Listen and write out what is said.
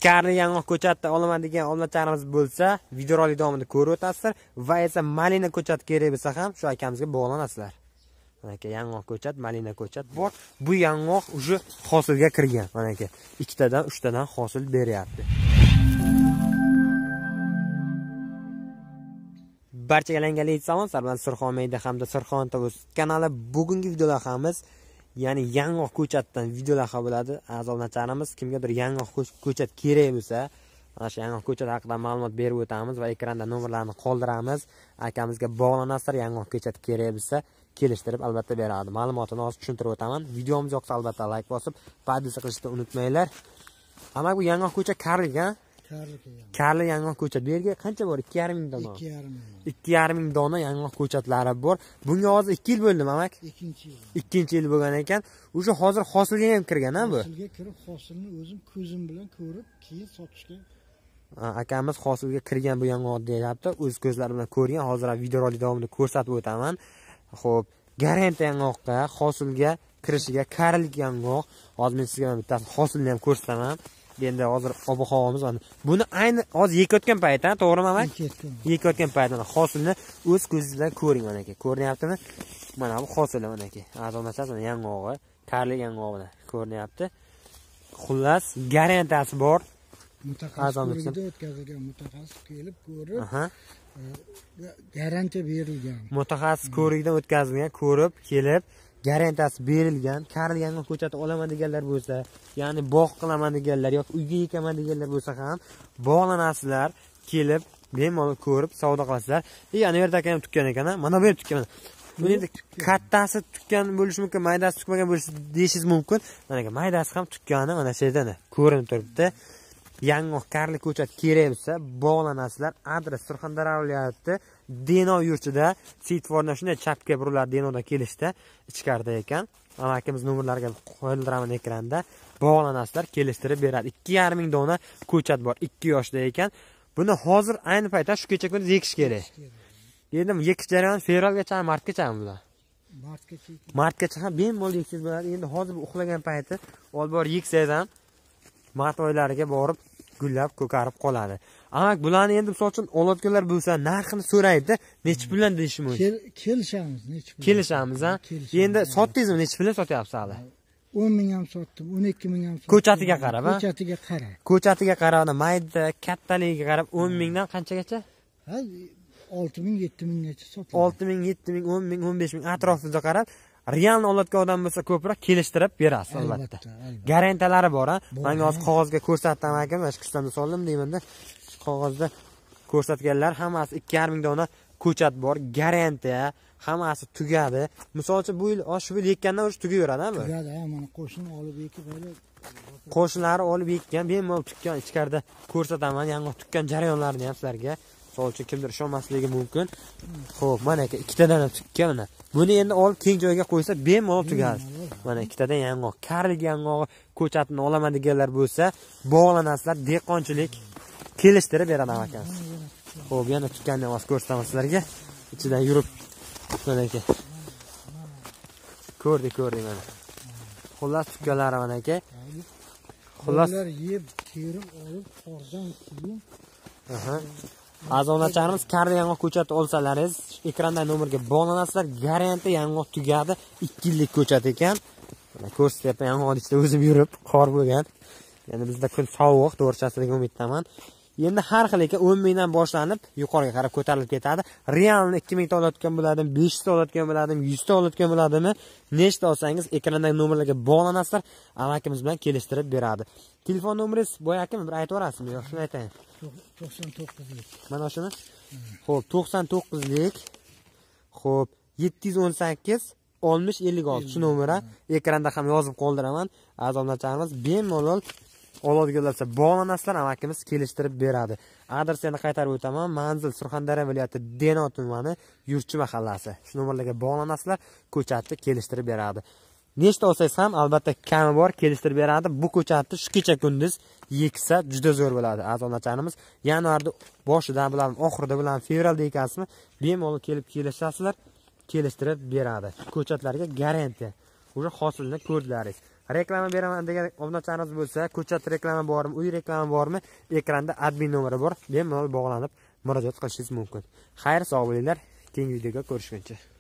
karli yong'oq ko'chatda olaman degan obunachilarimiz bo'lsa, videorolik davomida ko'rib o'tasizlar va esa malina ko'chat kerak bo'lsa ham shu akamizga bog'lanasizlar. Mana aka yong'oq ko'chat, malina ko'chat bor. Bu yong'oq уже hosilga kirgan. Mana aka 2 tadan 3 tadan hosil beryapti. Barchaga yangilik salom, Sarban Surxon Media hamda Surxon TV kanali. Bugungi videolavhamiz ya'ni yong'oq ko'chatdan videolavha bo'ladi. A'zolarimiz kimgadir yong'oq ko'chat kerak bo'lsa, mana shu yong'oq ko'chat haqida ma'lumot berib o'tamiz va ekranda nomerlarni qoldiramiz. Akamizga bog'lanasizlar, yong'oq ko'chat kerak bo'lsa kelishtirib albatta beradi. Ma'lumotini hozir tushuntirib o'taman. Videomiz yoqsa albatta like bosib, podpis qilishni unutmanglar. Ama bu yong'oq ko'chat karlik, ha? Karli yong'oq ko'chat. Bu yerga qancha bor? 2,5 ming dona. 2,5 ming dona yong'oq ko'chatlari bor. Bunga hozir 2 yil bo'ldimi, amak? 2-yil yil bo'lgan ekan. O'sha hozir hosilga ham kirgan, ha bu? Hosilga kirib, hosilni o'zim ko'zim bilan ko'rib, keyin sotishga. Akamiz hosilga kirgan bu yong'oq deyapti. O'z ko'zlari bilan ko'rgan. Hozir videorolik davomida ko'rsatib o'taman. Xo'p, garantiya yong'oqqa, hosilga kirishiga karlik yong'oq. Hozir men sizga bittasi hosilni ham ko'rsataman. Endi hozir ob-havomiz mana. Buni ayni hozir yekayotgan payt, ha, to'g'rimi, amak? Yekayotgan paytda hosilni o'z ko'zingiz bilan ko'ring, mana aka. Ko'rinyaptimi? Mana bu hosili, mana aka. Azomatchasi mana yong'og'i, karli yong'og'i ko'rinyapti. Xullas, garantiyasi bor. Mutaxassis o'tkazilgan mutaxassis kelib ko'rib, garantiya berilgan. Mutaxassis ko'rikdan o'tkazilgan, ko'rib, kelib, garantiyasi berilgan. Karli yong'oq ko'chati olaman deganlar bo'lsa, ya'ni bog' qilaman deganlar yoki uyga ekaman deganlar bo'lsa ham bog'lanasizlar, kelib, bemalol ko'rib, savdo qilasizlar. Yana yerda ham tukkan ekan, mana bu yer tukkan. Bu endi kattasi tukkan bo'lishi mumkin, maydasi tukmagan bo'lishi deyishingiz mumkin. Mana aka maydasi ham tukkani mana shu yerda ko'rinib turibdi. Yong'oq karli ko'chat kerak bo'lsa bog'lanasizlar. Adres Surxondaryo viloyati Denov yurtida, Sitforna shunday chapga buriladi, Denovdan kelishda ichkarida ekan. Amakimiz nomerlariga qo'yildiraman ekranda. Bog'lanasizlar, kelishtirib beradi. 2,5 ming dona ko'chat bor, 2 yoshda ekan. Buni hozir ayni paytda shu kecha kuni yekish kerak. Endi yekish jarayoni fevralgacha, martgacha bular. Martgacha ham bemalol yeksiz bo'ladi. Endi hozir uxlagan payti olib bor yeksangiz ham mart oylariga borib gullab ko'karib qoladi. Amak bularni endi misol uchun oladiganlar bo'lsa, narxini so'raydi, necha puldan deyish mumkin? Kelishamiz, necha pul. Kelishamiz, ha? Endi sotdingizmi, necha puldan sotyapsiz hali? 10 ming ham sotdim, 12 ming ham sotdim. Ko'chatiga qarab, ha? Ko'chatiga qarab. Ko'chatiga qarab, mayda, kattaligiga qarab 10 mingdan qanchagacha? Ha, 6 ming, 7 minggacha sotiladi. 6 ming, 7 ming, 10 ming, 15 ming atrofida qarab, realni oladigan odam bo'lsa ko'proq kelishtirib berasiz albatta. Garantiyalari bor, ha? Menga hozir qog'ozga ko'rsatdim akam, mana shu qismda soldim deyman-da. Qog'ozda ko'rsatganlar hammasi 2,5 ming dona ko'chat bor, garantiya, hammasi tugadi. Misol uchun bu yil shu yil ekkandan o'sha tugaveradi, ha bu? Tugadi, ha, mana qo'shni olib ekib, qo'shnilari olib ekkan, bemalol tukkan ichkarida ko'rsataman, yong'oq tukkan jarayonlarini ham sizlarga. Misol uchun kimdir ishonmasligi mumkin. Xo'p, mana aka ikkitadan ham tukkan mana. Buni endi olib keng joyga qo'ysa bemalol tugadi. Mana ikkitadan yong'oq, karli yong'oq ko'chatini olaman deganlar bo'lsa, bog'lanasizlar, dehqonchilik kelishtirib beraman akamiz. Xo'p, yana tukkanni hozir ko'rsataman sizlarga. Ichidan yurib mana aka. Ko'rdik mana. Xullas tukkanlari mana aka. Xullas yeb, terib olib, qordan keyin A'zolarimiz karli yong'oq ko'chat olsalaringiz, ekranda nomerga bog'lanasizlar, garantiya yong'oq tugadi. 2 yillik ko'chat ekan. Mana ko'rsatyapman, yong'oq ichida o'zim yurib, qor bo'lgan. Ya'ni bizda kun sovuq, to'g'richasiga umiddaman. Endi har xil ekan 10 mingdan boshlanib yuqoriga qarab ko'tarilib ketadi. Realni 2 ming ta oladigan bo'ladimi, 5 ta oladigan bo'ladimi, 100 ta oladigan bo'ladimi, nechta olsangiz ekrandagi nomerlarga bog'lanasizlar, amakimiz bilan kelishtirib beradi. Telefon nomeringiz boya akam bir aytib o'rasizmi yo shuni aytaymi? 99lik. Mana shuni? Xo'p, 99lik. Xo'p, 718 60 56 shu nomerga ekranda ham yozib qoldiraman. A'zolarimiz bemalol oladiganlarsa bog'lanasizlar, amakimiz kelishtirib beradi. Adresini qaytarib o'taman. Manzil Surxondaryo viloyati Denov tumani, Yurchi mahallasi. Shu nomerlarga bog'lanasizlar, ko'chatni kelishtirib beradi. Nechta olsangiz ham albatta kami bor, kelishtirib beradi. Bu ko'chatni shu kecha kunduz yeksa juda zo'r bo'ladi. A'zolarimiz yanvarda boshida bilan oxirida bilan fevralda ekasizmi, bemalol kelib kelishasizlar, kelishtirib beradi. Ko'chatlarga garantiya. O'sha hosilni ko'rdlaringiz. reklama beraman degan obunachilarimiz bo'lsa, ko'chat reklama bormi, uy reklama bormi, ekranda admin nomeri bor, bemalol bog'lanib murojaat qilishingiz mumkin. Xayr, sog' bo'linglar. Keyingi videoga ko'rishguncha.